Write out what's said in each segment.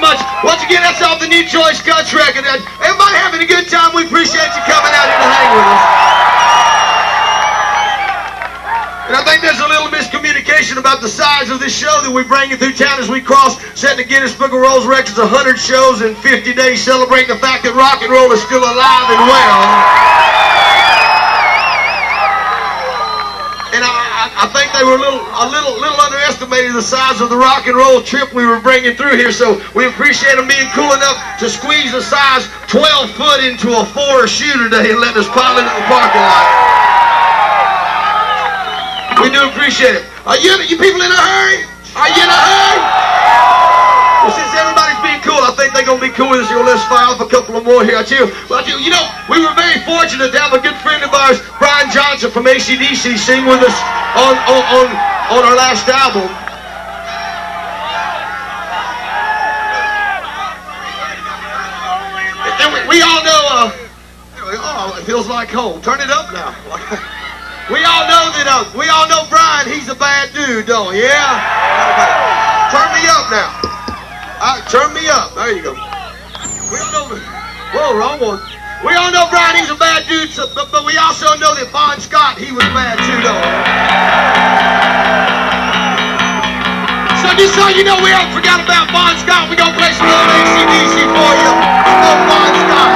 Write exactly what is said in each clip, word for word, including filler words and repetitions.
much. Once again, that's off the New Choice Cuts record. Everybody having a good time. We appreciate you coming out here to hang with us. And I think there's a little miscommunication about the size of this show that we bring it through town as we cross, setting the Guinness Book of World Records one hundred shows in fifty days, celebrating the fact that rock and roll is still alive and well. And I, I, I think they were a little, a little, little underestimated the size of the rock and roll trip we were bringing through here. So we appreciate them being cool enough to squeeze a size twelve foot into a four shoe today and let us pile into the parking lot. We do appreciate it. Are you, you people in a hurry? Are you in a hurry? Well, since everybody's being cool, I think they're going to be cool with us. So let's fire off a couple of more here. I tell you, well, you, you know, we were very fortunate to have a good friend of ours, Brian Johnson from A C D C, sing with us on, on, on, on our last album. And we, we all know, uh, oh, it feels like home. Turn it up now. We all know that, uh, we all know Brian, he's a bad dude, don't we? Yeah? Turn me up now. Uh, turn me up. There you go. We all know, whoa, wrong one. We all know Brian, he's a bad dude, so, but, but we also know that Bon Scott, he was bad too, don't we? So just so you know, we haven't forgot about Bon Scott. We're going to play some old A C D C for you. Oh, Bon Scott.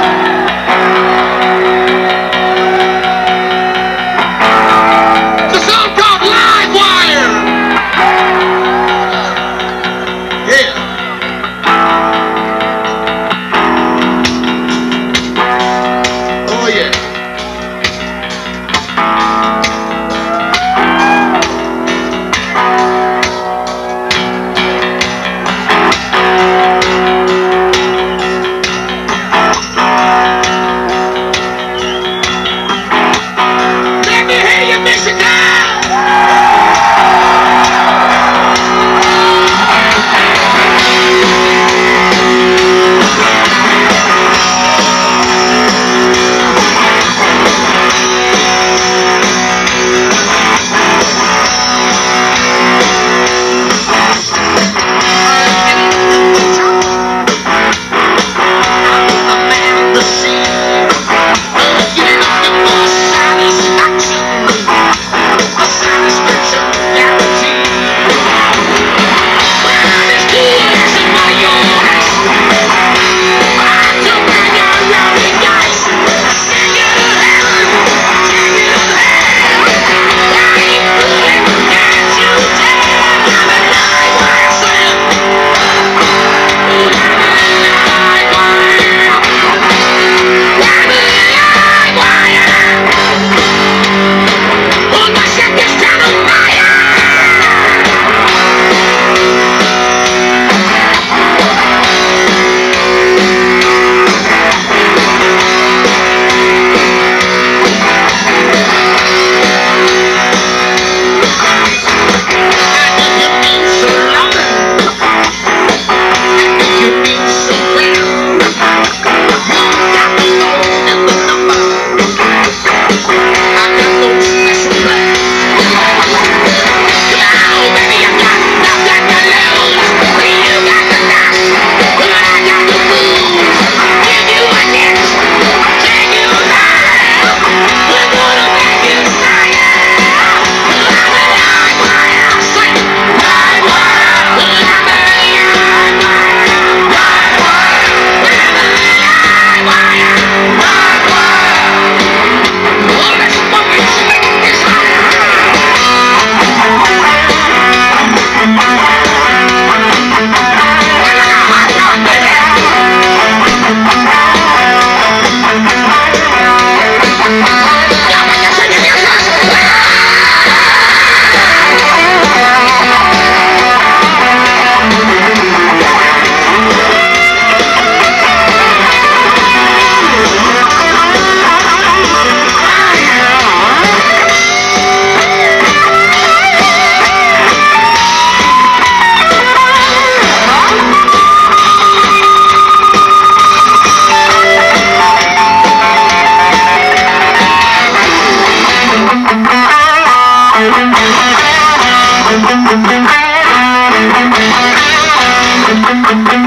Thank you.